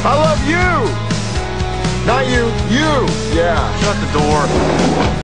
I love you! Not you, you! Yeah. Shut the door.